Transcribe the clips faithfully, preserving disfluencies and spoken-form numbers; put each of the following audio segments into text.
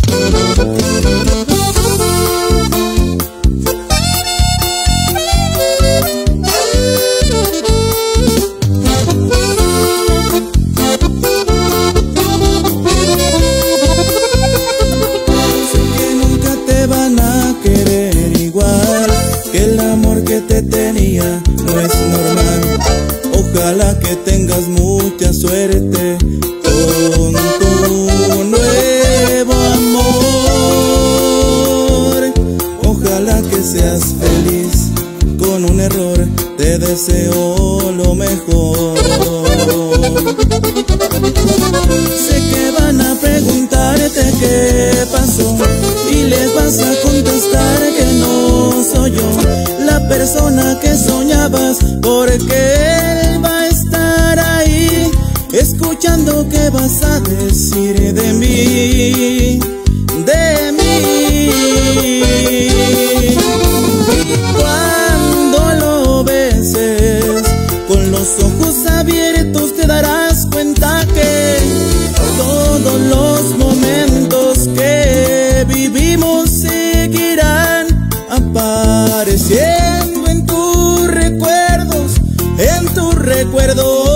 Te tenía no es normal. Ojalá que tengas mucha suerte con tu nuevo amor. Ojalá que seas feliz con un error. Te deseo lo mejor. Sé que van a preguntarte qué pasó y les vas a contestar que no soy yo la persona que soñabas, porque él va a estar ahí escuchando qué vas a decir de mí, de mí. Y cuando lo beses con los ojos abiertos te darás cuenta que todos los momentos que vivimos seguirán apareciendo en tus recuerdos, en tus recuerdos.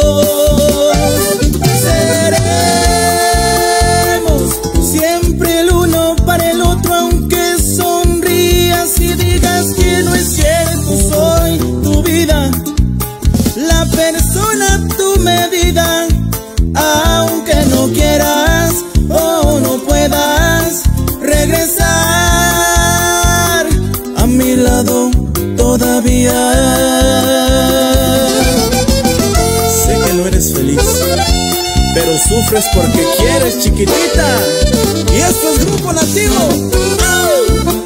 Seremos siempre el uno para el otro, aunque sonrías y digas que no es cierto. Soy tu vida, la persona, tu medida, aunque no quieras o no puedas regresar a mi lado todavía. Sé que no eres feliz, pero sufres porque quieres, chiquitita. Y esto es Grupo Nativo. ¡Oh!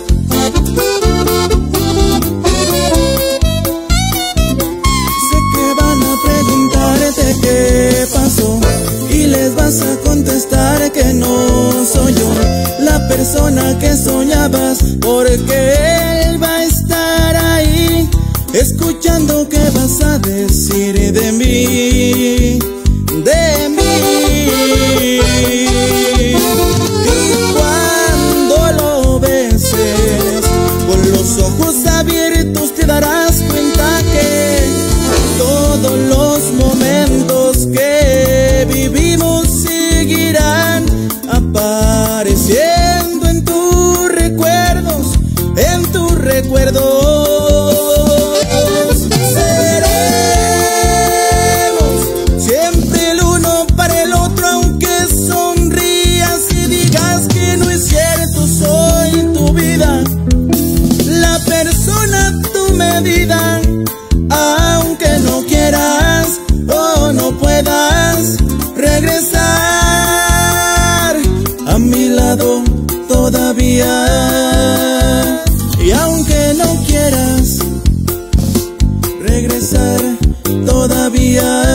Sé que van a preguntarte qué pasó y les vas a contestar que no soy yo la persona que soñabas, porque él va a estar ahí escuchando qué vas a decir de mí, de mí. Y cuando lo beses con los ojos abiertos te darás cuenta que todos los momentos que vivimos seguirán apareciendo en tus recuerdos, en tus recuerdos. Seremos siempre el uno para el otro, aunque sonrías y digas que no es cierto. Soy tu vida, la persona, tu medida, aunque no quieras o no puedas regresar a mi lado todavía. Y aunque no quieras regresar todavía.